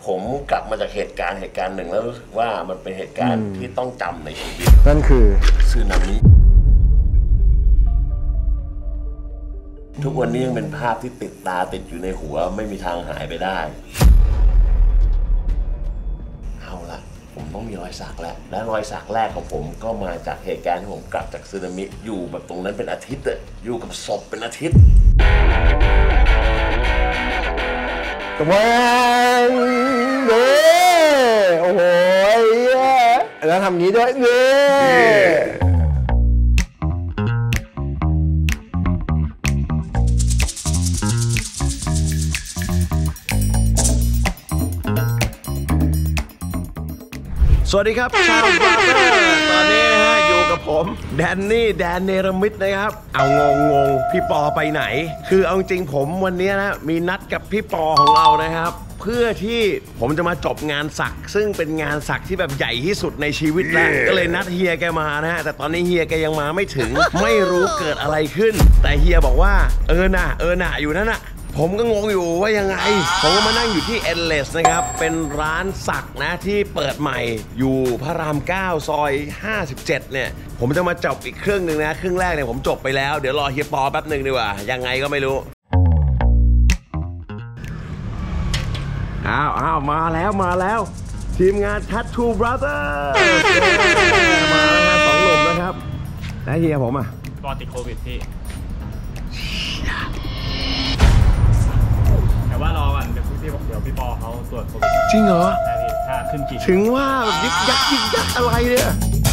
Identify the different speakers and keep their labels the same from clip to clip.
Speaker 1: ผมกลับมาจากเหตุการณ์หนึ่งแล้วรู้สึกว่ามันเป็นเหตุการณ์ที่ต้องจำในชีวิต
Speaker 2: นั่นคือ
Speaker 1: สึนามิทุกวันนี้ยังเป็นภาพที่ติดอยู่ในหัวไม่มีทางหายไปได้เอาละผมต้องมีรอยสักแล้วและรอยสักแรกของผมก็มาจากเหตุการณ์ที่ผมกลับจากสึนามิอยู่แบบตรงนั้นเป็นอาทิตย์อยู่กับศพเป็นอาทิตย์
Speaker 2: วันเด้โอ้โหแล้วทำงี้ด้วยเด้
Speaker 1: สวัสดีครับชาวบาร์เบอร์ตอนนี้นะฮะอยู่กับผมแดนนี่แดนเนรมิตนะครับเอางงพี่ปอไปไหนคือเอาจริงผมวันนี้นะมีนัดกับพี่ปอของเรานะครับเพื่อที่ผมจะมาจบงานสักซึ่งเป็นงานสักที่แบบใหญ่ที่สุดในชีวิตแล้วก็เลยนัดเฮียแกมานะฮะแต่ตอนนี้เฮียแกยังมาไม่ถึงไม่รู้เกิดอะไรขึ้นแต่เฮียบอกว่าน่ะอยู่นั่นน่ะผมก็งงอยู่ว่ายังไงผมก็มานั่งอยู่ที่ Endless นะครับเป็นร้านสักนะที่เปิดใหม่อยู่พระราม 9 ซอย 57 เนี่ยผมจะมาจบอีกครึ่งหนึ่งนะครึ่งแรกเนี่ยผมจบไปแล้วเดี๋ยวรอเฮียปอแป๊บหนึ่งดีกว่ายังไงก็ไม่รู้อ้าวมาแล้วทีมงาน Tattoo Brothers มาแล้วฮะ2 หนุ่มนะครับและเฮียผม
Speaker 3: ก็ติดโควิดพี่แต่ว่ารอวันเดี๋ยวพี่บอกเดี๋ยวพี่ปอเขาตรวจโควิด
Speaker 1: จริงเหรอ
Speaker 3: ใช่พี่ถ้าขึ้นขีด
Speaker 1: ถึงว่ายิกยักอะไรเนี่ย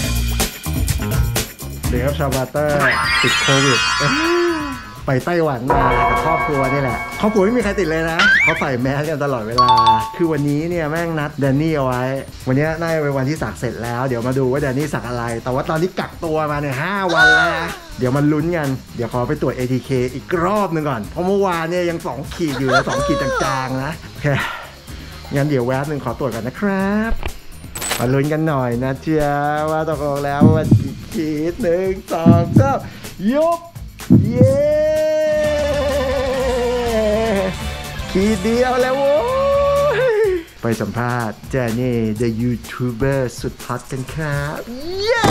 Speaker 2: เดี๋ยวครับชาวบาร์เตอร์ติดโควิดไปไต้หวันมากับครอบครัวนี่แหละครอบครัวไม่มีใครติดเลยนะเขาใส่แมสกันตลอดเวลาคือวันนี้เนี่ยแม่งนัดแดนนี่เอาไว้วันนี้น่าจะเป็นวันที่สักเสร็จแล้วเดี๋ยวมาดูว่าแดนนี่สักอะไรแต่ว่าตอนนี้กักตัวมาเนี่ย5 วันแล้วนะเดี๋ยวมันลุ้นกันเดี๋ยวขอไปตรวจ ATK อีกรอบนึงก่อนเพราะเมื่อวานเนี่ยยัง2 ขีดอยู่แล้ว2 ขีดจางๆนะโอเคงั้นเดี๋ยวแวบนึงขอตรวจก่อนนะครับมาลุ้นกันหน่อยนะเชียว่าตกลงแล้ววันกี่ขีด1 2 3ยุบเย้ขีดเดียวแล้วโว้ยไปสัมภาษณ์เจนี่ The YouTuber สุดฮอตกันครับเย้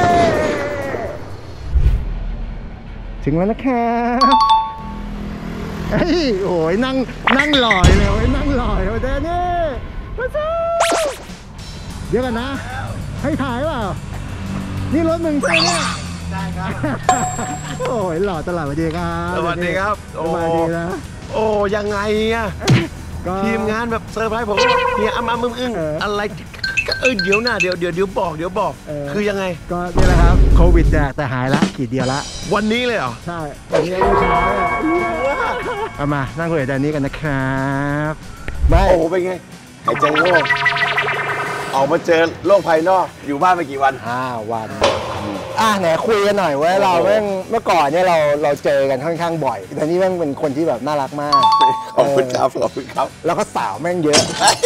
Speaker 2: ถึงแล้วนะครับเฮ้ยโอ้ยนั่งหล่อยเลยเว้ยนั่งหล่อยเจนี่มาซ้เดี๋ยวกันนะให้ถ่ายเปล่านี่รถมึงใช่ไหมใช่ครับโอ้ยหล่อตลอดสวัสดีครับ
Speaker 1: สวัสดีครับ
Speaker 2: สวัสดีนะ
Speaker 1: โอ้ยังไงอะทีมงานแบบเซอร์ไพรส์ผมเนี่ยมึงอะไรเดี๋ยวนะเดี๋ยวบอกคือยังไง
Speaker 2: ก็นี่แหละครับโควิดแต่หายละขีดเดียวละ
Speaker 1: วันนี้เลยเหรอ
Speaker 2: ใช่วันนี้ลูกชายเอามานั่งคุยกับแดนนี่กันนะครับ
Speaker 1: โอ้เป็นไงหายใจโล่งออกมาเจอโลกภายนอกอยู่บ้านไปกี่วัน
Speaker 2: 5 วันไหนคุยกันหน่อยว่าเราเมื่อก่อนเนี่ยเราเจอกันค่อนข้างบ่อยแต่นี่แม่งเป็นคนที่แบบน่ารักมาก
Speaker 1: ขอบคุณครับ
Speaker 2: แล้วก็สาวแม่งเยอะ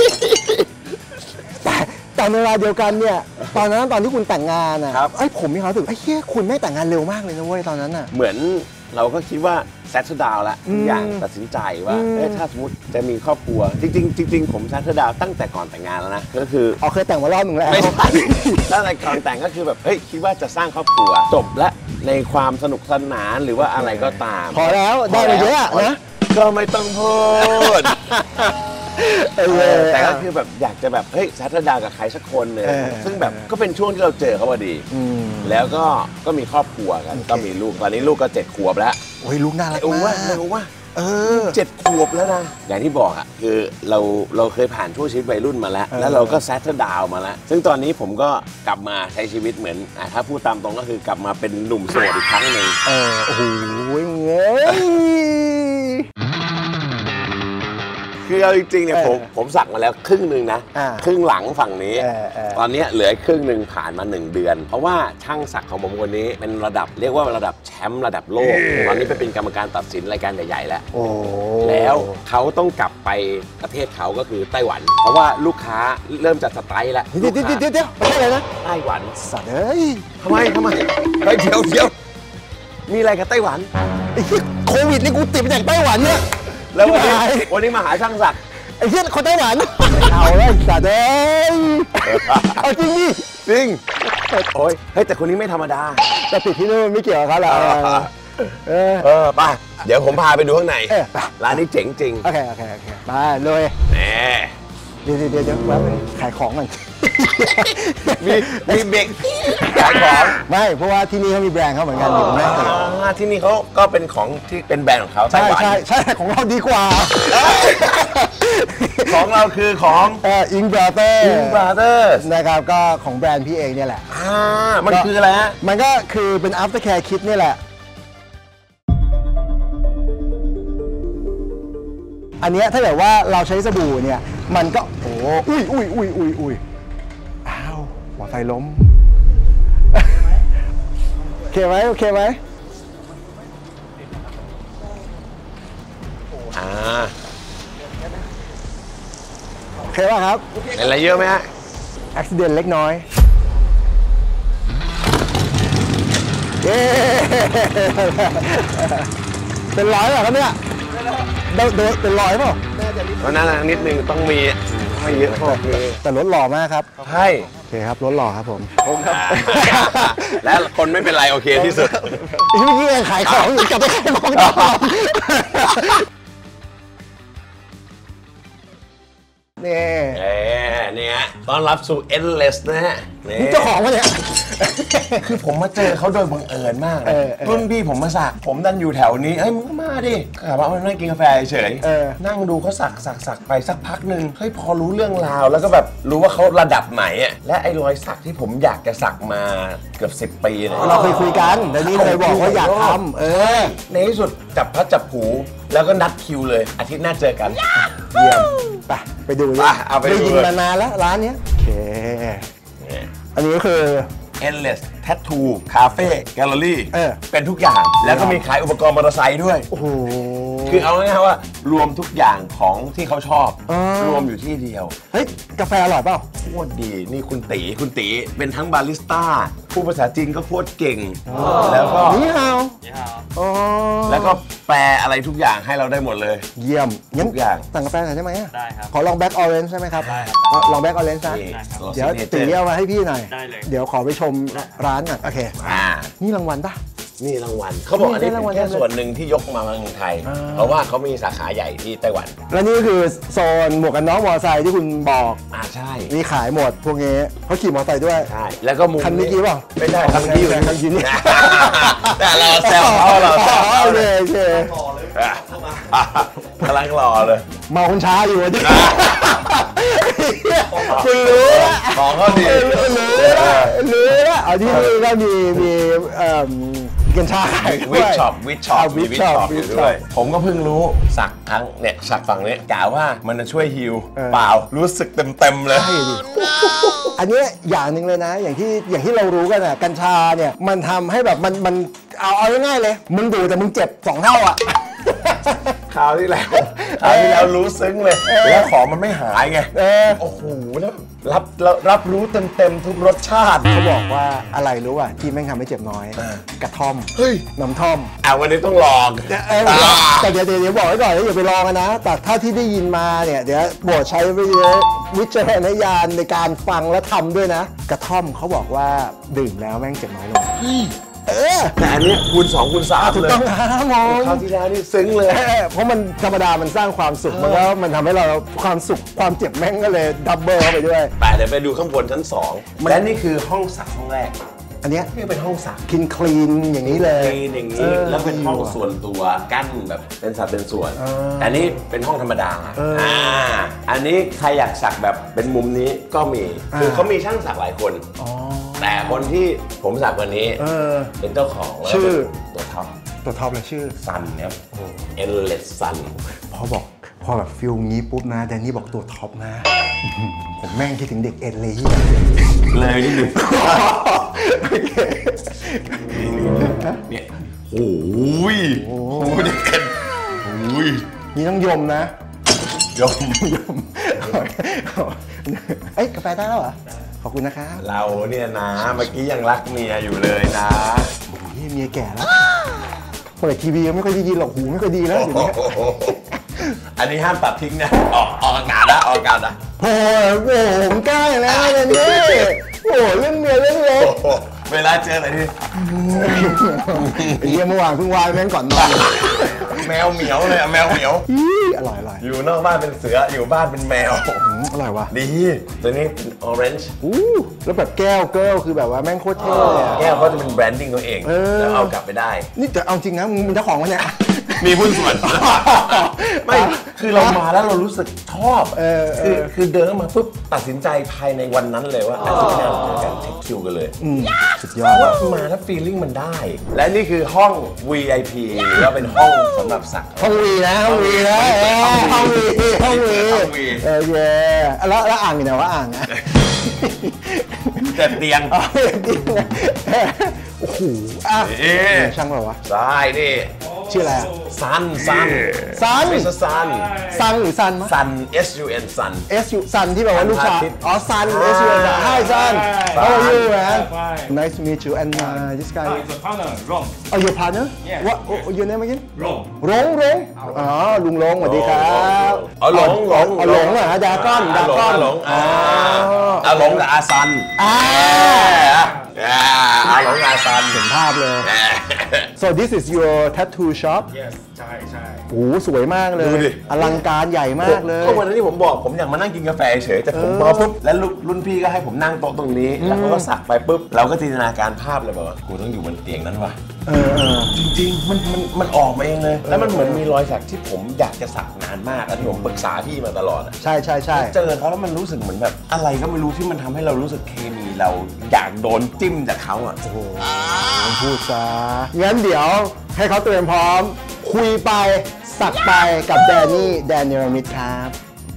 Speaker 2: แต่ในเวลาเดียวกันเนี่ยตอนที่คุณแต่งงานผมมีความรู้สึกคุณไม่แต่งงานเร็วมากเลยนะเว้ยตอนนั้น
Speaker 1: เหมือนเราก็คิดว่าแซทดาวแล้วอย่างตัดสินใจว่าถ้าสมมติจะมีครอบครัวจริงผมแซทดาวตั้งแต่ก่อนแต่งงานแล้วนะก็คือ
Speaker 2: เคยแต่งมารอบนึงแล้ว
Speaker 1: ไม่ใช่ตั้งแต่ก่อนแต่งก็คือแบบคิดว่าจะสร้างครอบครัวจบและในความสนุกสนานหรือว่าอะไรก็ตาม
Speaker 2: พอแล้วได้มาเยอะนะ
Speaker 1: ก็ไม่ต้องพูดแต่ก็คือแบบอยากจะแบบแซทดาวกับใครสักคนเลยซึ่งแบบก็เป็นช่วงที่เราเจอเขาพอดีแล้วก็มีครอบครัวกันก็มีลูกตอนนี้ลูกก็7 ขวบแล้ว
Speaker 2: โอ้ยลูกน่ารักมาก
Speaker 1: 7 ขวบแล้วนะอย่างที่บอกคือเราเคยผ่านช่วงชีวิตวัยรุ่นมาแล้วเราก็แซทดาวมาแล้วซึ่งตอนนี้ผมก็กลับมาใช้ชีวิตเหมือนถ้าพูดตามตรงก็คือกลับมาเป็นหนุ่มโสดอีกครั้งหนึ่ง
Speaker 2: โอ้โห
Speaker 1: คือเอาจริงๆเนี่ยผมสักมาแล้วครึ่งนึงนะครึ่งหลังฝั่งนี้ตอนนี้เหลือครึ่งนึงผ่านมา1 เดือนเพราะว่าช่างสักของผมคนนี้เป็นเรียกว่าระดับแชมป์ระดับโลกตอนนี้ไปเป็นกรรมการตัดสินรายการใหญ่ๆแล้วแล้วเขาต้องกลับไปประเทศเขาก็คือไต้หวันเพราะว่าลูกค้าเริ่มจะสไตล์แล้ว
Speaker 2: เดี๋ยวประเทศอะไรนะ
Speaker 1: ไต้หวัน
Speaker 2: สัตว์
Speaker 1: ทำไมเดี๋ยวมีอะไรกับไต้หวัน
Speaker 2: โควิดนี่กูติดมาจากไต้หวันเนี่ย
Speaker 1: แล้ววันนี้มาหาช่างสัก
Speaker 2: ไอ้เหี้ยคนไต้หวันเอาสัตว์เอ้ยเอาจริงดิ
Speaker 1: จริงโอ้ยเฮ้ยแต่คนนี้ไม่ธรรมดา
Speaker 2: แต่ติดที่นู่นไม่เกี่ยวกับเขาหรอก
Speaker 1: ไปเดี๋ยวผมพาไปดูข้างใน
Speaker 2: ไป
Speaker 1: ร้านนี้เจ๋งจริง
Speaker 2: โอเคไปเลย
Speaker 1: แหม
Speaker 2: เดี๋ยวแป๊บนึงขายของกัน
Speaker 1: มีเบรกขายของ
Speaker 2: ไม่เพราะว่าที่นี่เขามีแบรนด์เขาเหมือนกันอยู่แม่
Speaker 1: ที่นี่เขาก็เป็นของที่เป็นแบรนด์ของเขาไต้
Speaker 2: ใช่
Speaker 1: หวัน
Speaker 2: ใช่ของเราดีกว่า
Speaker 1: ของเราคือของ
Speaker 2: อิงบราเตอร์
Speaker 1: Ing Brothers
Speaker 2: นะครับก็ของแบรนด์พี่เองเนี่ยแหละ
Speaker 1: มันคืออะไรฮะ
Speaker 2: มันก็คือเป็น after care kit นี่แหละ อันเนี้ยถ้าเกิดว่าเราใช้สบู่เนี่ยมันก็โอ้อุ้ยอ้าวหัวไฟล้ม โอเคไหมโอเคป่ะครับ
Speaker 1: เป็นอะไรเยอะไหมฮะ
Speaker 2: accident เล็กน้อยเย้เป็นร้อยเหรอครับเนี่ยเป็นร้อยเปล่า
Speaker 1: เพราะนั้นนิดนึงต้องมีไม่เยอะพอ
Speaker 2: แต่รถหล่อมากครับ
Speaker 1: ใช่
Speaker 2: โอเคครับรถหล่อครับผม
Speaker 1: และคนไม่เป็นไรโอเคที่สุด
Speaker 2: เมื่อกี้ขายของอยู่กลับไปขายของต่อ
Speaker 1: เนี่ยต้อนรับสู่ Endless นะฮะ
Speaker 2: นี่เจ้าของวะเนี่ย
Speaker 1: คือผมมาเจอเขาโดยบังเอิญมากรุ่นพี่ผมมาสักผมดันอยู่แถวนี้เฮ้ยมึงก็มาดิกลับมานั่งกินกาแฟเฉยนั่งดูเขาสักไปสักพักหนึ่งเฮ้ยพอรู้เรื่องราวแล้วก็แบบรู้ว่าเขาระดับไหนอ่ะและไอ้รอยสักที่ผมอยากจะสักมาเกือบ10 ปีเนี่ย
Speaker 2: เราเคยคุยกันแต่นี่เคยบอกว่าอยากทำ
Speaker 1: ในที่สุดจับพัดจับผูแล้วก็นัดคิวเลยอาทิตย์หน้าเจอกัน
Speaker 2: เยี่ยมไปดูเลย
Speaker 1: เอาไปดู
Speaker 2: ได้ยินมานานแล้วร้านเนี้ยโอเคอันนี้ก็คือ
Speaker 1: Endless Tattoo Cafe Gallery เป็นทุกอย่างแล้วก็มีขายอุปกรณ์มอเตอร์ไซค์ด้วย
Speaker 2: โอ้โห
Speaker 1: คือเอาง่ายๆว่ารวมทุกอย่างของที่เขาชอบรวมอยู่ที่เดียว
Speaker 2: เฮ้ยกาแฟอร่อยเปล่า
Speaker 1: โคตรดีนี่คุณตีเป็นทั้งบาริสต้าพูดภาษาจีนก็พูดเก่งแล้วก็
Speaker 2: นี่ฮาว
Speaker 1: แล้วก็แปลอะไรทุกอย่างให้เราได้หมดเลย
Speaker 2: เยี่ยมงั้น
Speaker 1: ทุกอย่าง
Speaker 2: สั่งกาแฟหน่อยได้ไหม
Speaker 3: ได้ครับ
Speaker 2: ขอลองแบ็คออเรนจ์ใช่ไหมครับ
Speaker 3: ได้ครับ
Speaker 2: ลองแบ็คออเรนจ์นะเดี๋ยวตีเอามาให้พี่หน่อย
Speaker 3: ได้เลย
Speaker 2: เดี๋ยวขอไปชมร้านก่อนโอเคนี่รางวัลป่ะ
Speaker 1: นี่รางวัลเขาบอกอันนี้เป็นแค่ส่วนหนึ่งที่ยกมาเมืองไทยเพราะว่าเขามีสาขาใหญ่ที่ไต้หวัน
Speaker 2: และนี่คือโซนหมวกกันน็อกมอเตอร์ไซค์ที่คุณบอก
Speaker 1: ใช่
Speaker 2: มีขายหมดพวกนี้เขาขี่มอเตอร์ไซค์ด้วย
Speaker 1: ใช่แล้วก็มุม
Speaker 2: คันเมื่อกี้ป่ะ
Speaker 1: ไม่ใช่คันเมื่อกี้อยู่
Speaker 2: คันนี้
Speaker 1: แต่เราแซวเขาโอ
Speaker 2: เค
Speaker 1: กำลังรอเลย
Speaker 2: เมาคนช้าอยู่ดิ
Speaker 1: คุณรู้ของเขาดี
Speaker 2: รู้แล้วเอาที่นี่ก็มีกัญชา
Speaker 1: วิชช็อปอยู่ด้วยผมก็เพิ่งรู้สักครั้งเนี่ยสักฝั่งนี้กล่าวว่ามันจะช่วยฮีลเปล่ารู้สึกเต็มเลย
Speaker 2: อันนี้อย่างหนึ่งเลยนะอย่างที่เรารู้กันอ่ะกัญชาเนี่ยมันทำให้แบบมันเอาง่ายๆเลยมึงดูแต่มึงเจ็บ2 เท่าอ่ะ
Speaker 1: คราวที่แล้วรู้ซึ้งเลยแล้วของมันไม่หายไงโอ้โหแล้วรับรู้เต็มทุกรสชาติ
Speaker 2: เขาบอกว่าอะไรรู้ป่ะที่แม่งทำให้เจ็บน้อยกระท่อมน้ำท่อม
Speaker 1: วันนี้ต้องลอง
Speaker 2: แต่เดี๋ยวบอกไว้ก่อนอย่าไปลองกันนะแต่ถ้าที่ได้ยินมาเนี่ยเดี๋ยวโปรดใช้วิจารณญาณในการฟังและทำด้วยนะกระท่อมเขาบอกว่าดื่มแล้วแม่งเจ็บน้อยลง
Speaker 1: แต่อันนี้คูณ 2 คูณ 3
Speaker 2: ถูกต้องครับมอง
Speaker 1: คราวที่แล้วนี่ซึ้งเลย
Speaker 2: เพราะมันธรรมดามันสร้างความสุขมันทำให้เราความสุขความเจ็บแม่งก็เลยดับเบิลเข้าไปด้วย
Speaker 1: เดี๋ยวไปดูข้างบนชั้น2และนี่คือห้องสักห้องแรก
Speaker 2: อันนี้
Speaker 1: เป็นห้องสัก
Speaker 2: คลีนอย่างนี้เลย
Speaker 1: คลีนอย่างนี้แล้วเป็นห้องส่วนตัวกั้นแบบเป็นสัดเป็นส่วนอันนี้เป็นห้องธรรมดาอันนี้ใครอยากสักแบบเป็นมุมนี้ก็มีคือเขามีช่างสักหลายคนแต่คนที่ผมสักวันนี้เป็นเจ้าของ
Speaker 2: ชื่อ
Speaker 1: ตัวท็อ
Speaker 2: ปเลยชื่อ
Speaker 1: ซันครับ Endless Sun
Speaker 2: พอแบบฟิลงี้ปุ๊บนะแดนนี่บอกตัวท็อปนะผมแม่งคิดถึงเด็กเอ็นเลย
Speaker 1: เลยนิดนึงเนี่ยโอ้ยเด็กกัน
Speaker 2: นี่ต้องยมนะ
Speaker 1: ยม
Speaker 2: กาแฟได้แล้วเหรอขอบคุณนะครับ
Speaker 1: เราเนี่ยนะเมื่อกี้ยังรักเมียอยู่เลยนะ
Speaker 2: โอ้ยเมียแก่แล้วเปิดทีวีไม่ค่อยได้ยินหรอกหูไม่ค่อยดีแล้วเดี๋ยวนี้
Speaker 1: อันนี้ห้ามตัดทิ้งนะออกอากาศนะออกอากาศนะ
Speaker 2: โอ้โหผมกล้าแล้วเนี่ยนี่โอ้เรื่องเมียเรื่องเล็ก
Speaker 1: โอ้โหเวลาเจออะไรที่
Speaker 2: ไอ้เยี่ยเมื่อวานเพิ่งวายแม่งก่อนนอน
Speaker 1: แมวเหมียวเลยอะแมวเหมียว
Speaker 2: อร่อยอร่อย
Speaker 1: อยู่นอกบ้านเป็นเสืออยู่บ้านเป็นแมว
Speaker 2: อร่อยวะ
Speaker 1: ดีตัวนี้เป็นออเรนจ์
Speaker 2: แล้วแบบแก้วเกิลคือแบบว่าแม่งโคตรเท่เลยอะ
Speaker 1: แก้วเขาจะเป็นแบรนดิ้งตัวเองแล้วเอากลับไปได้
Speaker 2: นี่แต่เอาจริงนะมึงเป็นเจ้าของวะเนี่ย
Speaker 1: มีหุ้นส่วน ไม่คือเรามาแล้วเรารู้สึกชอบคือเดินเข้ามาปุ๊บตัดสินใจภายในวันนั้นเลยว่าอาทิตย์หน้าเราเจอกันเทคคิวกันเลย
Speaker 2: สุดยอด
Speaker 1: ว่ามาแล้วฟีลลิ่งมันได้ และนี่คือห้อง VIP หรือว่าเป็นห้องสำหรับสัก
Speaker 2: ห้องวีนะห้องวีนะห้องวีห้องวี
Speaker 1: ห้องวี
Speaker 2: เย้แล้วอ่างอยู่ไหนวะอ่างอะ
Speaker 1: แต่เตียง
Speaker 2: โอ้โหอ่ะช่างเปล่าวะ
Speaker 1: ใช่นี่
Speaker 2: ชื่ออะไรอะ
Speaker 1: ซัน
Speaker 2: ซัน
Speaker 1: ไม่ใช่ซัน
Speaker 2: ซันหรือซันมะ
Speaker 1: ซัน SUN ซัน
Speaker 2: SU ซันที่แบบว่าลูกชาย
Speaker 1: พระอาทิตย์
Speaker 2: อ๋อซัน SU Hi Sun How are you man Nice to meet you and this guy
Speaker 3: It's a partner, Rom.
Speaker 2: Oh your partner
Speaker 3: Yeah.
Speaker 2: What your name again
Speaker 3: Rom.
Speaker 2: รงอ๋อลุงรงสวัสดีครับ
Speaker 1: เอาหลง
Speaker 2: เอาหลงเหรอดาก้อนดาก้อน
Speaker 1: หลงอาหลงกับอาซัน อาหลงอาซัน
Speaker 2: เห็นภาพเลย So this is your tattoo shop
Speaker 3: Yes, ใช่
Speaker 2: โอ้โหสวยมากเลย
Speaker 1: ดูดิ
Speaker 2: อลังการใหญ่มากเลย
Speaker 1: ก็วันนั้นที่ผมบอกผมอยากมานั่งกินกาแฟเฉยแต่ผมมาปุ๊บแล้วรุ่นพี่ก็ให้ผมนั่งโต๊ะตรงนี้ แล้วเขาก็สักไปปุ๊บเราก็จินตนาการภาพเลยแบบว่ากูต้องอยู่บนเตียงนั้นว่ะจริงๆมันออกมาเองเลย แล้วมันเหมือนมีรอยสักที่ผมอยากจะสักนานมากแล้วที่ผมปรึกษาพี่มาตลอดอะ
Speaker 2: ใช่
Speaker 1: เจอเขาแล้วมันรู้สึกเหมือนแบบอะไรก็ไม่รู้ที่มันทำให้เรารู้สึกเคมีเราอยากโดนจิ้มจากเขาอ่ะ
Speaker 2: โอ้โหพูดซะงั้นเดี๋ยวให้เขาเตรียมพร้อม คุยไปสักไปกับแดนนี่แดนเนรมิตครับ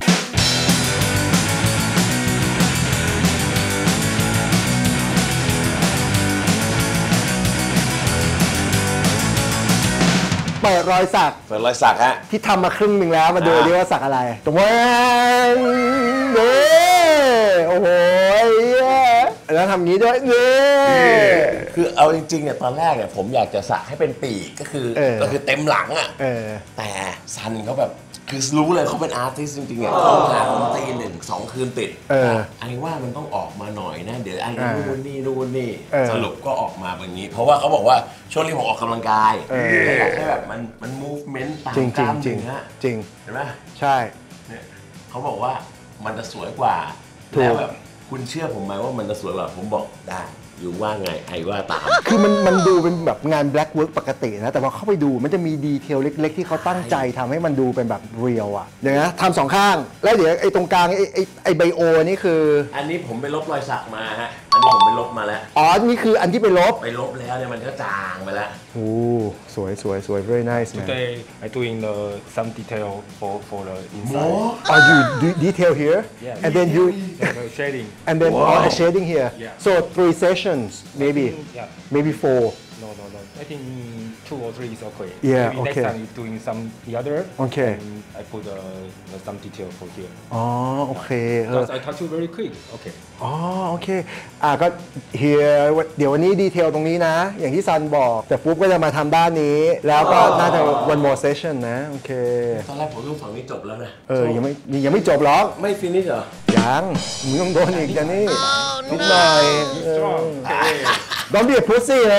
Speaker 2: เปิดรอยสัก
Speaker 1: เปิดรอยสักฮะ
Speaker 2: ที่ทำมาครึ่งหนึ่งแล้วมาดูดิว่าสักอะไรตรงนั้นเด้โอ้โหแล้วทำงี้ด้วยนี่
Speaker 1: คือเอาจริงๆเนี่ยตอนแรกเนี่ยผมอยากจะสักให้เป็นปีกก็คือเต็มหลังอ่ะแต่ซันเขาแบบคือรู้เลยเขาเป็นอาร์ติสต์จริงๆอ่ะเขาหาผมตี1-2 คืนติดไอ้ว่ามันต้องออกมาหน่อยนะเดี๋ยวไอ้นู่นนี่สรุปก็ออกมาแบบนี้ เพราะว่าเขาบอกว่าช่วงนี้ผมออกกำลังกายอยากให้แบบมัน movement ตามกล้ามเนื้อ
Speaker 2: จริง
Speaker 1: เห็นไหม
Speaker 2: ใช่
Speaker 1: เนี่ยเขาบอกว่ามันจะสวยกว่าแล้วแบบคุณเชื่อผมไหมว่ามันจะสวยกว่าผมบอกได้อยู่ว่าไงไอ้ว่าตาม
Speaker 2: คือมันดูเป็นแบบงาน black work ปกตินะแต่พอเข้าไปดูมันจะมีดีเทลเล็กๆที่เขาตั้งใจทำให้มันดูเป็นแบบเรียลอะเดี๋ยวนะทำสองข้างแล้วเดี๋ยวไอ้ตรงกลางไอ้ไบโอนี่คือ
Speaker 1: อันนี้ผมไปลบรอยสักมาฮะอันนี้ผมไปลบมาแล้ว
Speaker 2: อ๋อนี่คืออันที่ไปลบ
Speaker 1: แล้วเนี่ยมันก็จางไปแล้ว
Speaker 2: โอ้สวย very nice man
Speaker 3: Today I doing some detail for the inside.
Speaker 2: Oh you do detail here
Speaker 3: Yeah.
Speaker 2: and then you
Speaker 3: The shading.
Speaker 2: and then shading here so 3 sessions maybe
Speaker 3: Yeah.
Speaker 2: maybe 4
Speaker 3: No. I think 2 or 3 is okay.
Speaker 2: Yeah,
Speaker 3: Maybe
Speaker 2: okay.
Speaker 3: next time you doing some the other.
Speaker 2: Okay.
Speaker 3: And I put some detail for here.
Speaker 2: อ๋อโอเค
Speaker 3: Because I touch you very quick. Okay.
Speaker 2: อ๋อโอเคก็ here เดี๋ยววันนี้ดีเทลตรงนี้นะ อย่างที่ซันบอกแต่ปุ๊บก็จะมาทำด้านนี้ แล้วก็น่าจะ one more session นะ โอเค
Speaker 1: ตอนแรกผมต้องฝั่งนี้จบแล้วนะ
Speaker 2: ยังไม่จบหรอก
Speaker 1: ไม่ฟินิชเหรอ
Speaker 2: ยังมึงต้องโดนอีกกันนี่นิดหน่อย
Speaker 3: Strong. Okay.
Speaker 2: Don't be a pussy นะ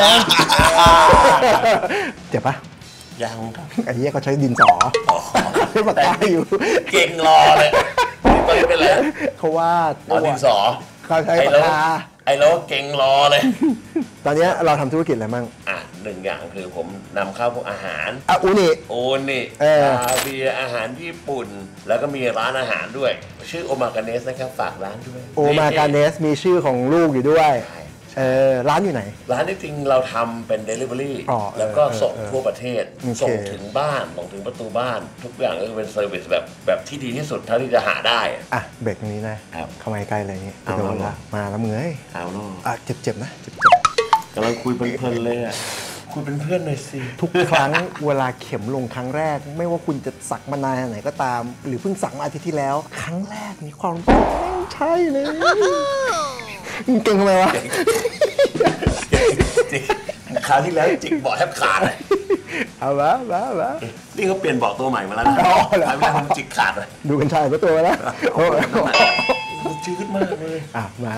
Speaker 2: เจ็บปะ
Speaker 1: ยังครับ
Speaker 2: ไอ้เหี้ยเขาใช้ดินสอใช้ปากกาอยู่
Speaker 1: เก่งรอเลยตอนนี้เป็นไร
Speaker 2: เขาวาด
Speaker 1: เอาดินสอ
Speaker 2: เขาใช้ปากกา
Speaker 1: ไอ้แล้วเก่งรอเลย
Speaker 2: ตอนนี้เราทำธุรกิจอะไรมั่ง
Speaker 1: 1 อย่างคือผมนำเข้าพวกอาหาร
Speaker 2: อูนิ
Speaker 1: คาเบียอาหารญี่ปุ่นแล้วก็มีร้านอาหารด้วยชื่อโอมากาเนสนะครับฝากร้านด้วย
Speaker 2: โอมากาเนสมีชื่อของลูกอยู่ด้วยร้านอยู่ไหน
Speaker 1: ร้านจริงๆเราทำเป็น Delivery แล้วก็ส่งทั่วประเทศส่งถึงบ้านส่งถึงประตูบ้านทุกอย่างก็เป็นเซอร์วิสแบบที่ดีที่สุดเท่าที่จะหาได้
Speaker 2: เบรกตรงนี้นะเข้ามาใกล้เลยนี่โดนละมาแล้วมึงเอ้ย
Speaker 1: เอาเนาะ
Speaker 2: เจ็บนะเจ็บ
Speaker 1: กำลังคุยเพลินๆเลยคุยเป็นเพื่อนหน่อยสิ
Speaker 2: ทุกครั้งเวลาเข็มลงครั้งแรกไม่ว่าคุณจะสักมานานไหนก็ตามหรือเพิ่งสักมาอาทิตย์ที่แล้วครั้งแรกมีความใช่เลยมึงเก่งทำไมวะ
Speaker 1: คราวที่แล้วจิกบอดแทบขาด
Speaker 2: เอาวะ
Speaker 1: นี่เขาเปลี่ยนเบาะตัวใหม่มาแล้วนะทำให้ผมจิกขาดเลย
Speaker 2: ดูกันชายก็ตัวแล้ว
Speaker 1: มันจืดมากเลย
Speaker 2: มา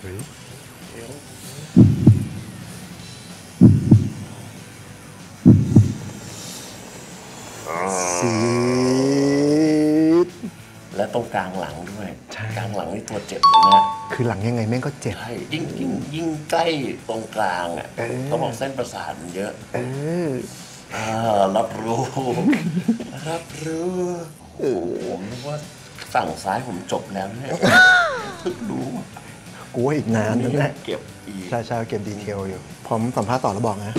Speaker 2: ซีด
Speaker 1: และตรงกลางหลังด้วยกลางหลังนี่ตัวเจ็บเลยนะ
Speaker 2: คือหลังยังไงแม่งก็เจ็บ
Speaker 1: ใช่ยิ่งใกล้ตรงกลางอ่ะเขาบอกเส้นประสาทมันเยอะรับรู้โอ้โหผมนึกว่าฝั่งซ้ายผมจบแล้วเนี่ยเพิ่งรู้
Speaker 2: กูว่าอีกนานนั่นแหละ
Speaker 1: เก็บอีก
Speaker 2: ใช่เก็บดีเทลอยู่ผมสัมภาษณ์ต่อแล้วบอกนะ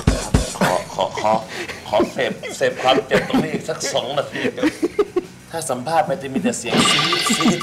Speaker 1: ขอเสพความเจ็บตรงนี้อีกสัก2 นาทีถ้าสัมภาษณ์มันจะมีแต่เสียงซีด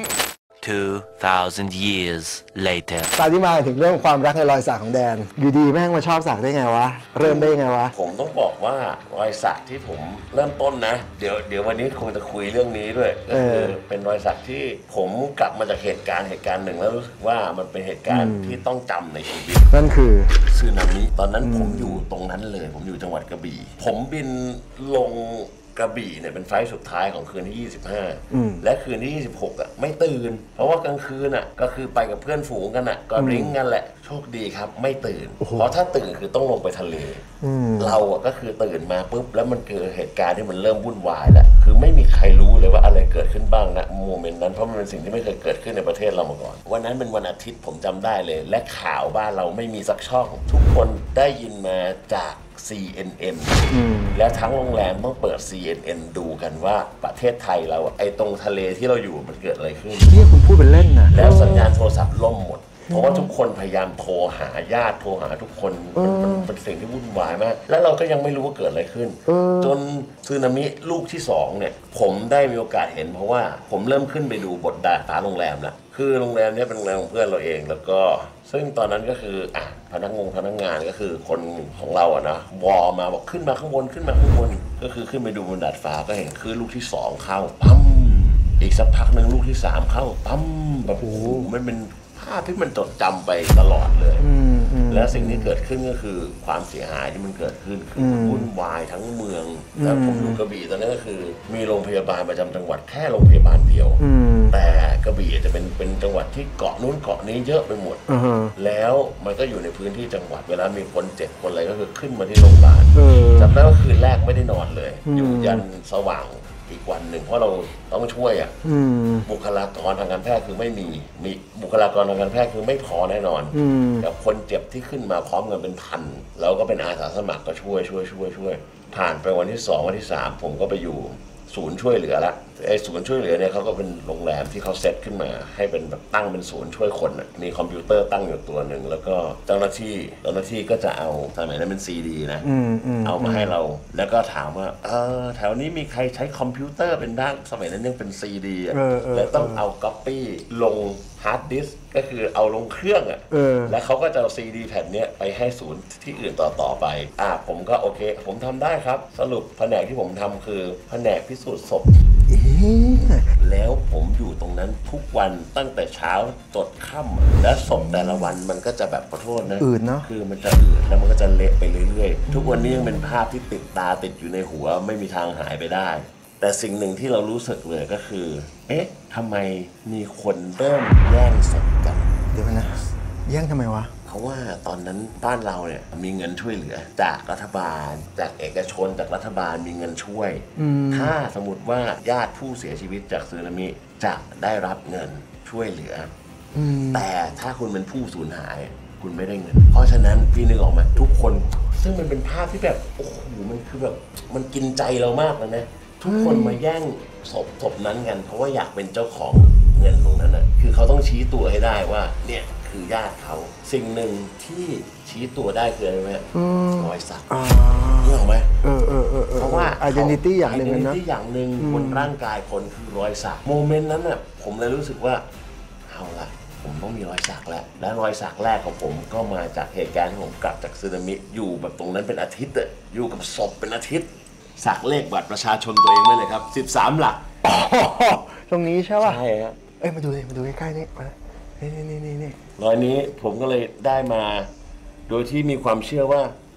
Speaker 4: 2,000 years later
Speaker 2: ตอนที่มาถึงเรื่องความรักในรอยสักของแดนอยู่ดีแม่งมาชอบสักได้ไงวะเริ่มได้ไงวะ
Speaker 1: ผมต้องบอกว่ารอยสักที่ผมเริ่มต้นนะเดี๋ยววันนี้คงจะคุยเรื่องนี้ด้วยก็คือเป็นรอยสักที่ผมกลับมาจากเหตุการณ์หนึ่งแล้วรู้สึกว่ามันเป็นเหตุการณ์ที่ต้องจำในชีวิต
Speaker 2: นั่นคือ
Speaker 1: สึนามิตอนนั้นผมอยู่ตรงนั้นเลยผมอยู่จังหวัดกระบี่ผมบินลงกระบี่เนี่ยเป็นไฟล์สุดท้ายของคืนที่25และคืนที่26อ่ะไม่ตื่นเพราะว่ากลางคืนอ่ะก็คือไปกับเพื่อนฝูงกันอ่ะก็ริ้งกันแหละโชคดีครับไม่ตื่นเพราะถ้าตื่นคือต้องลงไปทะเลเราอ่ะก็คือตื่นมาปุ๊บแล้วมันเกิดเหตุการณ์ที่มันเริ่มวุ่นวายแล้วคือไม่มีใครรู้เลยว่าอะไรเกิดขึ้นบ้างนะโมเมนต์นั้นเพราะมันเป็นสิ่งที่ไม่เคยเกิดขึ้นในประเทศเรามาก่อนวันนั้นเป็นวันอาทิตย์ผมจำได้เลยและข่าวบ้านเราไม่มีสักช่องทุกคนได้ยินมาจากCNN และทั้งโรงแรมต้องเปิด CNN ดูกันว่าประเทศไทยเราไอ้ตรงทะเลที่เราอยู่มันเกิดอะไรขึ้น
Speaker 2: นี่คุณพูดเป็นเล่นนะ
Speaker 1: แล้วสัญญาณโทรศัพท์ล่มหมดเพราะว่าทุกคนพยายามโทรหาญาติโทรหาทุกคนมันเป็นสิ่งที่วุ่นวายมากแล้วเราก็ยังไม่รู้ว่าเกิดอะไรขึ้นจนสึนามิลูกที่2เนี่ยผมได้มีโอกาสเห็นเพราะว่าผมเริ่มขึ้นไปดูบนดาดฟ้าโรงแรมแล้วคือโรงแรมนี้เป็นโรงแรมของเพื่อนเราเองแล้วก็ซึ่งตอนนั้นก็คือพนักงานก็คือคนของเราอะนะวอมาบอกขึ้นมาข้างบนก็คือขึ้นไปดูบนดาดฟ้าก็เห็นคือลูกที่2เข้าปั๊มอีกสักพักนึงลูกที่3เข้าปั๊มแบบโอ้โหมันเป็นภาพที่มันจดจำไปตลอดเลยและสิ่งที่เกิดขึ้นก็คือความเสียหายที่มันเกิดขึ้นคือวุ่นวายทั้งเมืองแล้วผมอยู่กระบี่ตอนนั้นก็คือมีโรงพยาบาลประจำจังหวัดแค่โรงพยาบาลเดียวแต่กระบี่จะเป็นจังหวัดที่เกาะนู้นเกาะนี้เยอะไปหมดแล้วมันก็อยู่ในพื้นที่จังหวัดเวลามีคนเจ็บคนอะไรก็คือขึ้นมาที่โรงพยาบาลจำได้ว่าคืนแรกไม่ได้นอนเลยอยู่ยันสว่างอีกวันหนึ่งเพราะเราต้องช่วยบุคลากรทางการแพทย์คือไม่มีบุคลากรทางการแพทย์คือไม่พอแน่นอนกับคนเจ็บที่ขึ้นมาพร้อมกันเป็นพันเราก็เป็นอาสาสมัครก็ช่วยผ่านไปวันที่2วันที่3ผมก็ไปอยู่ศูนย์ช่วยเหลือละไอ้ศูนย์ช่วยเหลือเนี่ยเขาก็เป็นโรงแรมที่เขาเซตขึ้นมาให้เป็นแบบตั้งเป็นศูนย์ช่วยคนมีคอมพิวเตอร์ตั้งอยู่ตัวหนึ่งแล้วก็เจ้าหน้าที่ก็จะเอาสมัยนั้นเป็นซีดีนะเอามาให้เราแล้วก็ถามว่าแถวนี้มีใครใช้คอมพิวเตอร์เป็นบ้างสมัยนั้นยังเป็นซีดีแล้วต้องเอาก๊อปปี้ลงฮาร์ดดิสก์ก็คือเอาลงเครื่องแล้วเขาก็จะเอาซีดีแผ่นนี้ไปให้ศูนย์ที่อื่นต่อไปผมก็โอเคผมทำได้ครับสรุปแผนกที่ผมทำคือแผนกพิสูจน์ศพแล้วผมอยู่ตรงนั้นทุกวันตั้งแต่เช้าจดค่ำและศพแต่ละวันมันก็จะแบบขอโทษนะ
Speaker 2: อืดเนาะ
Speaker 1: คือมันจะอืดแล้วมันก็จะเละไปเรื่อยๆทุกวันนี้ยังเป็นภาพที่ติดตาติดอยู่ในหัวไม่มีทางหายไปได้แต่สิ่งหนึ่งที่เรารู้สึกเลยก็คือทำไมมีคนเริ่มแย่งศพกัน
Speaker 2: เดี๋ยวนะแย่งทำไมวะ
Speaker 1: เพราะว่าตอนนั้นบ้านเราเนี่ยมีเงินช่วยเหลือจากรัฐบาลจากเอกชนจากรัฐบาลมีเงินช่วยถ้าสมมติว่าญาติผู้เสียชีวิตจากสึนามิจะได้รับเงินช่วยเหลือแต่ถ้าคุณเป็นผู้สูญหายคุณไม่ได้เงินเพราะฉะนั้นพี่นึกออกไหมทุกคนซึ่งมันเป็นภาพที่แบบโอ้โหมันคือแบบมันกินใจเรามากเลยนะทุกคนมาแย่งศพนั้นกันเพราะว่าอยากเป็นเจ้าของเงินตรงนั้นนะคือเขาต้องชี้ตัวให้ได้ว่าเนี่ยคือญาติเขาสิ่งหนึ่งที่ชี้ตัวได้คืออะไรไหมรอยสักรู้ไหมเพราะว่า
Speaker 2: identity อย่างหนึ่งนะ
Speaker 1: identity อย่างหนึ่งบนร่างกายคนคือรอยสักโมเมนต์นั้นน่ะผมเลยรู้สึกว่าเอาละผมต้องมีรอยสักแล้วและรอยสักแรกของผมก็มาจากเหตุการณ์ที่ผมกลับจากสึนามิอยู่แบบตรงนั้นเป็นอาทิตย์อยู่กับศพเป็นอาทิตย์สักเลขบัตรประชาชนตัวเองไว้เลยครับ13 หลัก
Speaker 2: ตรงนี้ใช่ป่ะ
Speaker 1: ใช่ครับ
Speaker 2: มาดูใกล้ๆนี่นี่
Speaker 1: รอยนี้ผมก็เลยได้มาโดยที่มีความเชื่อว่า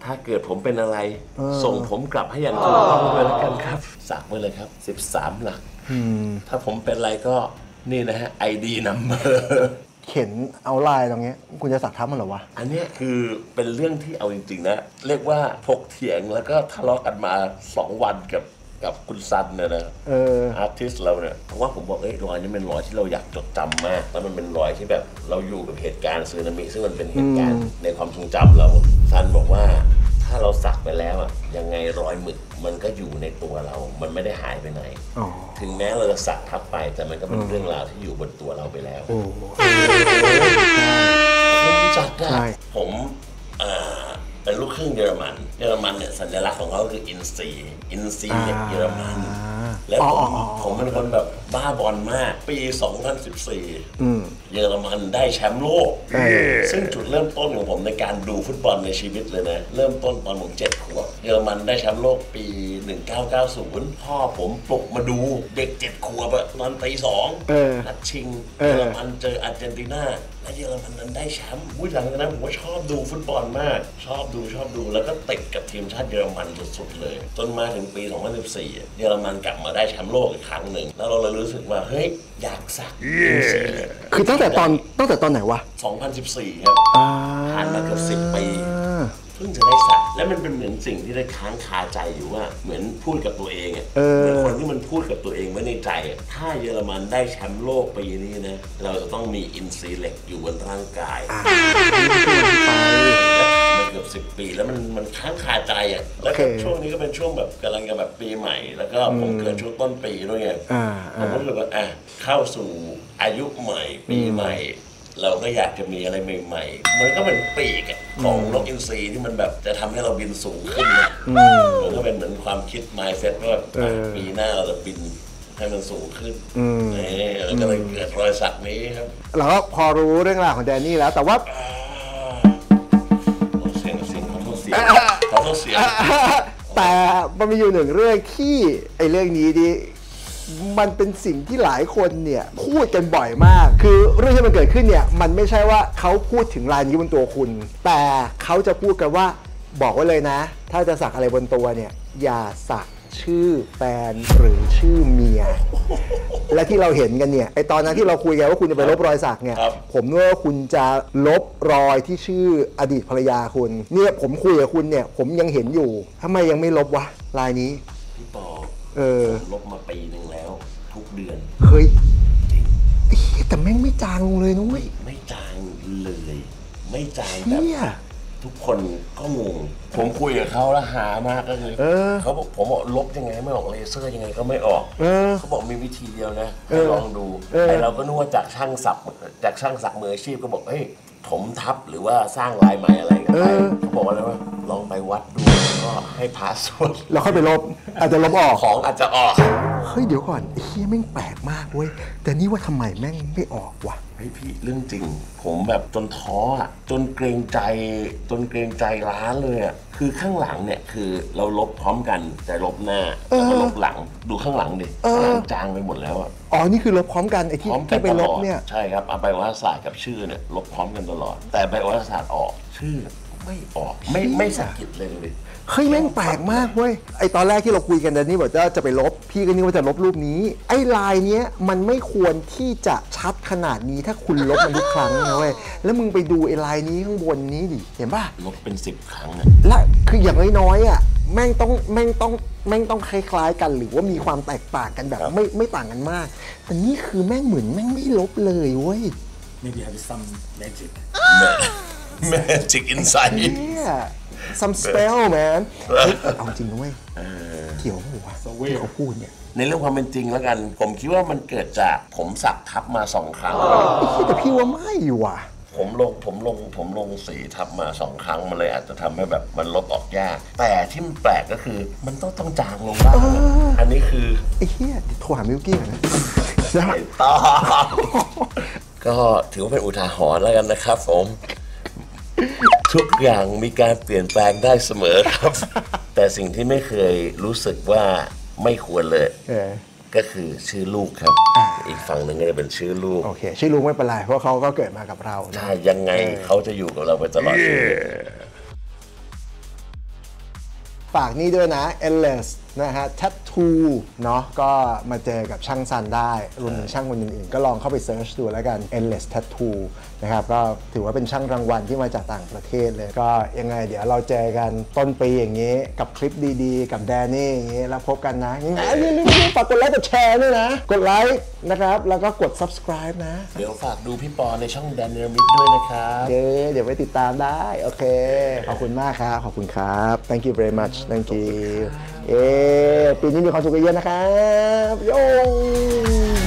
Speaker 1: ถ้าเกิดผมเป็นอะไรส่งผมกลับให้อย่างถูกต้องด้วยแล้วกันครับสักไว้เลยครับ13 หลักถ้าผมเป็นอะไรก็นี่นะฮะ ID number
Speaker 2: เข็นเอาลายตรงนี้คุณจะสักทับมันเหรอวะ
Speaker 1: อันเนี้ยคือเป็นเรื่องที่เอาจริงๆนะเรียกว่าถกเถียงแล้วก็ทะเลาะกันมา2 วันกับคุณซันเนี่ยนะอาร์ติสเราเนี่ยเพราะว่าผมบอกรอยนี้เป็นรอยที่เราอยากจดจำมากแล้วมันเป็นรอยที่แบบเราอยู่กับเหตุการณ์สึนามิซึ่งมันเป็นเหตุการณ์ในความทรงจำเราซันบอกว่าถ้าเราสักไปแล้วอะยังไงรอยหมึกมันก็อยู่ในตัวเรามันไม่ได้หายไปไหนถึงแม้เราจะสักทับไปแต่มันก็เป็นเรื่องราวที่อยู่บนตัวเราไปแล้วผมจัดได้ผมเป็นลูกครึ่งเยอรมันเนี่ยสัญลักษณ์ของเขาคืออินซีเด็กเยอรมันแล้วผมเป็นคนแบบบ้าบอลมากปี 2014 เยอรมันได้แชมป์โลกซึ่งจุดเริ่มต้นของผมในการดูฟุตบอลในชีวิตเลยนะเริ่มต้นตอนผม7 ขวบเยอรมันได้แชมป์โลกปี 1990 พ่อผมปลุกมาดูเด็ก7 ขวบตอนตี 2นัดชิงเยอรมันเจออาร์เจนตินาและเยอรมันนั้นได้แชมป์หลังจากนั้นผมก็ชอบดูฟุตบอลมากชอบดูแล้วก็ติดกับทีมชาติเยอรมันสุดๆเลยจนมาถึงปี 2014 เยอรมันกลับมาได้แชมป์โลกอีกครั้งหนึ่งแล้วเราเลยรู้สึกว่าเฮ้ยอยากสัก
Speaker 2: คือตั้งแต่ตอนไหนวะ
Speaker 1: 2014 ครับผ่านมาเกือบ10 ปีเพิ่งจะได้สักและมันเป็นเหมือนสิ่งที่ได้ค้างคาใจอยู่ว่าเหมือนพูดกับตัวเองเหมือนคนที่มันพูดกับตัวเองไว้ในใจถ้าเยอรมันได้แชมป์โลกปีนี้นะเราจะต้องมีอินซีเหล็กอยู่บนร่างกายมันเกือบ10 ปีแล้วมันค้างคาใจแล้วช่วงนี้ก็เป็นช่วงแบบกำลังจะแบบปีใหม่แล้วก็ผมเกิดช่วงต้นปีด้วยไงผมก็รู้สึกว่าเข้าสู่อายุใหม่ปีใหม่เราก็อยากจะมีอะไรใหม่ๆมันก็เป็นปีกของนกอินทรีที่มันแบบจะทำให้เราบินสูงขึ้นนะมันก็เป็นเหมือนความคิด mindset ว่าปีหน้าเราจะบินให้มันสูงขึ้นแล้วก็เลยเกิดรอยสักนี้ครับ
Speaker 2: เราก็พอรู้เรื่องราวของแดนนี่แล้วแต่ว่า
Speaker 1: เสียงขอโทษเสียง
Speaker 2: แต่มันมีอยู่หนึ่งเรื่องที่ไอ้เรื่องนี้ดิมันเป็นสิ่งที่หลายคนเนี่ยพูดกันบ่อยมากคือเรื่องที่มันเกิดขึ้นเนี่ยมันไม่ใช่ว่าเขาพูดถึงลายนี้บนตัวคุณแต่เขาจะพูดกันว่าบอกไว้เลยนะถ้าจะสักอะไรบนตัวเนี่ยอย่าสักชื่อแฟนหรือชื่อเมียและที่เราเห็นกันเนี่ยไอตอนนั้นที่เราคุยกันว่าคุณจะไปลบรอยสักเนี่ยผมนึกว่าคุณจะลบรอยที่ชื่ออดีตภรรยาคุณเนี่ยผมคุยกับคุณเนี่ยผมยังเห็นอยู่ทำไมยังไม่ลบวะลายนี้
Speaker 1: พี่ปอลบมาปีนึงแล้วทุกเดือน
Speaker 2: เฮ้ยแต่แม่งไม่จางเลยนุ้ย
Speaker 1: ไม่จางเลยไม่จางแบบทุกคนก็งงผมคุยกับเขาแล้วหามากก็คือเขาบอกผมบอกลบยังไงไม่ออกเลเซอร์ยังไงก็ไม่ออกเขาบอกมีวิธีเดียวนะลองดูไอเราก็นึกว่าจากช่างสักมืออาชีพก็บอกเฮ้ยถมทับหรือว่าสร้างลายใหม่อะไรกันไปเขาบอกอะไรว่าลองไปวัดดูก็ให้พาสวด
Speaker 2: แล้วค่อยไปลบอาจจะลบออก
Speaker 1: ของอาจจะออก
Speaker 2: เฮ้ยเดี๋ยวก่อนเฮียแม่งแปลกมากเว้ยแต่นี่ว่าทำไมแม่งไม่ออกวะ
Speaker 1: เฮ้ยพี่เรื่องจริงผมแบบจนท้อจนเกรงใจร้านเลยคือข้างหลังเนี่ยคือเราลบพร้อมกันแต่ลบหน้าแล้วก็ลบหลังดูข้างหลังดิจางไปหมดแล้ว
Speaker 2: อ๋อนี่คือลบพร้อมกันไอ้ที่ไปลบเนี่ย
Speaker 1: ใช่ครับเอาใบวารศาสตร์กับชื่อเนี่ยลบพร้อมกันตลอดแต่ใบวารศาสตร์ออกชื่อไม่ออกไม่สะกิดเลย
Speaker 2: เฮ้ยแม่งแปลกมากเว้ยไอตอนแรกที่เราคุยกันนี่บอกว่าจะไปลบพี่ก็นึกว่าจะลบรูปนี้ไอลายเนี้ยมันไม่ควรที่จะชัดขนาดนี้ถ้าคุณลบมันทุกครั้งนะเว้ยแล้วมึงไปดูไอลายนี้ข้างบนนี้ดิเห็นป่ะ
Speaker 1: ลบเป็น10 ครั้ง
Speaker 2: และคืออย่างน้อยแม่งต้องคล้ายๆกันหรือว่ามีความแตกต่างกันแบบไม่ต่างกันมากแต่นี่คือแม่งเหมือนแม่งไม่ลบเลยเว้ย
Speaker 3: Maybe have some
Speaker 1: magic inside
Speaker 2: some spell man เอาจริงนะเว้ยเกี่ยวหัวเขาพูดเนี่ย
Speaker 1: ในเรื่องความเป็นจริงแล้วกันผมคิดว่ามันเกิดจากผมสักทับมา2 ครั้ง
Speaker 2: แต่พี่ว่าไม่ว่ะ
Speaker 1: ผมลงสีทับมา2 ครั้งมันเลยอาจจะทำให้แบบมันลบออกยากแต่ที่มันแปลกก็คือมันต้องจางลงบ้างอันนี้คือ
Speaker 2: ไอ้เหี้ยโทรหามิวกี้นะ
Speaker 1: ได้ต่อก็ถือว่าเป็นอุทาหรณ์แล้วกันนะครับผมทุกอย่างมีการเปลี่ยนแปลงได้เสมอครับแต่สิ่งที่ไม่เคยรู้สึกว่าไม่ควรเลยก็คือชื่อลูกครับอีกฝั่งหนึ่งก็จะเป็นชื่อลูก
Speaker 2: โอเคชื่อลูกไม่เป็นไรเพราะเขาก็เกิดมากับเรา
Speaker 1: ใช่ยังไงเขาจะอยู่กับเราไปตลอดชีวิต
Speaker 2: ฝากนี่ด้วยนะ Endless นะฮะ Tattoo เนาะก็มาเจอกับช่างซันได้รวมถึงช่างคนอื่นๆก็ลองเข้าไปเซิร์ชดูแล้วกัน Endless Tattoo นะครับก็ถือว่าเป็นช่างรางวัลที่มาจากต่างประเทศเลยก็ยังไงเดี๋ยวเราเจอกันต้นปีอย่างนี้กับคลิปดีๆกับแดนนี่อย่างนี้แล้วพบกันนะยังไงอย่าลืมฝากกดไลค์กดแชร์ด้วยนะกดไลค์นะครับแล้วก็กด subscribe นะ
Speaker 1: เดี๋ยวฝากดูพี่ปอในช่องแดนเนอร์มิดด้วยนะครับ
Speaker 2: เดี๋ยวไปติดตามได้โอเคขอบคุณมากครับขอบคุณครับ thank you very much thank you ปีนี้มีความสุขเยอะๆนะครับโย